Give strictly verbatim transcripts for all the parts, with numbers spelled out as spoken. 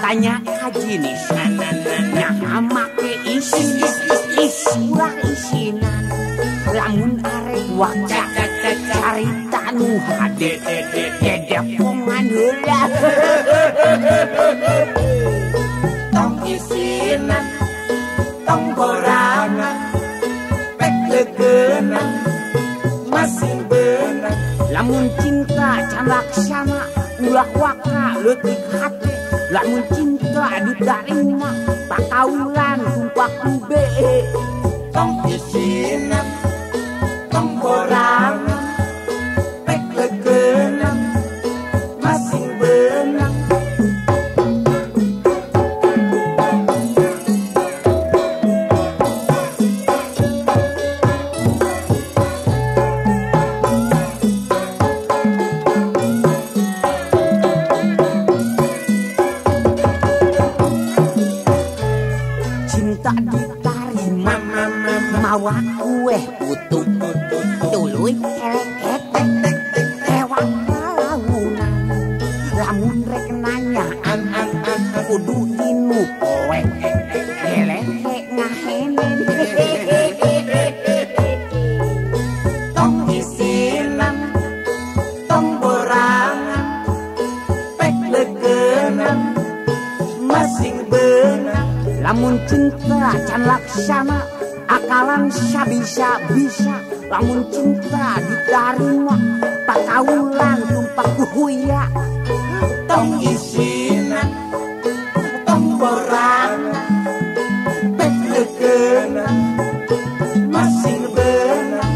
tanya kajinis nah make isi isi ulah isinan lamun arek wakca carita nu hade dedepongan heula tong isinan tong borangan pek legenan masing beunang lamun cinta can laksana ulah waka leutik hate lamun cinta diterima pakaulan tumpak ube tong isinan tong borangan pek legenan masing beunang mawa kue utuh tuluy elek ewang lamunan lamun rek nanyaan kudu dinu poe elek ngahenen tong isinan tong borangan pek legenan masing beunang lamun cinta can laksana akalan sabisa-bisa lamun cinta diterima pakaulan tumpak kuhuya tong isinan tong borangan pek legenan masing beunang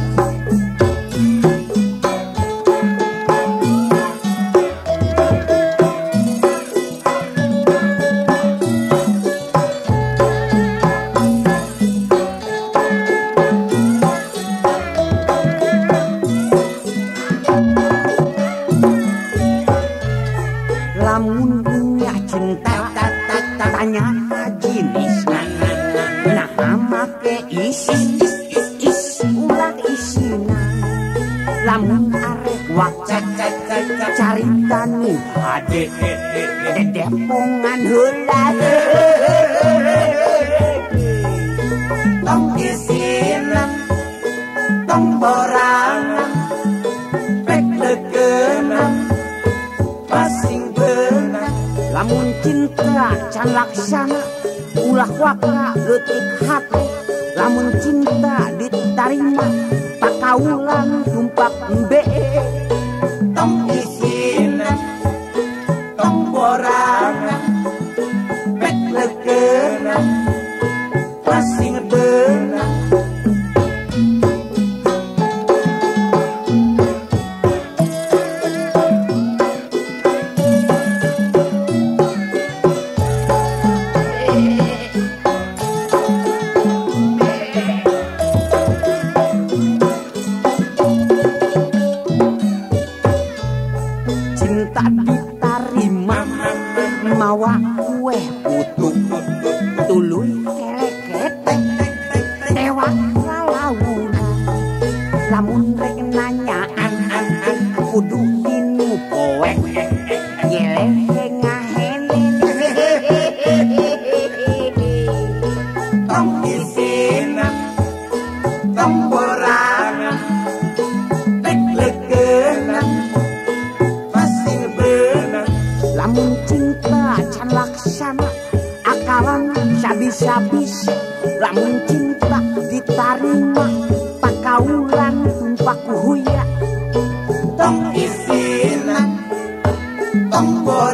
lamun punya cinta tanya jenis nah make isi isi ulah isinan lamun arek wakca carita nu hade dedepongan heula tong isinan tong borangan pek legenan masing beunang lamun cinta can laksana ulah waka leutik hate lamun cinta diterima pakaulan tumpak embe tong isinan tong borangan pek legenan masing beunang cinta diterima mawa kue utuh tuluy keleket tewang lalaunan lamun rek nanyaan kudu dinu poe yeleh ngahenen tong isinan tong borangan pek legenan masing beunang lamun cinta can laksana akalan sabisa-bisa lamun cinta diterima pakaulan tumpak huya tong isinan tong borangan